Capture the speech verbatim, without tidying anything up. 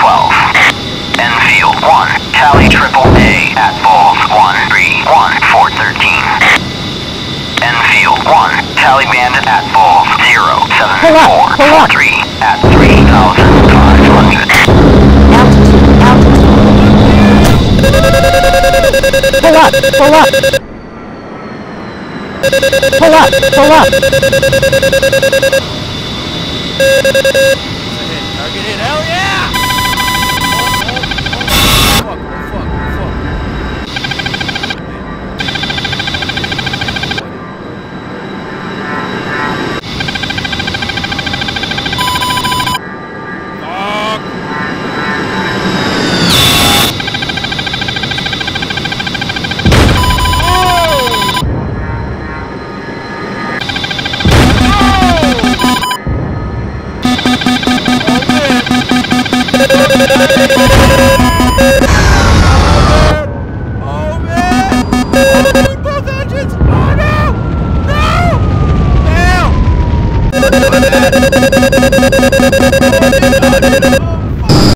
twelve. Enfield one, Tally Triple A at Falls one three one four thirteen. Enfield one, Tally Bandit at Falls zero seven four four three at three thousand five hundred. Pull up, pull up. Pull up, pull up. Target hit, hell yeah! Oh, oh, oh, fuck, oh, fuck, Oh,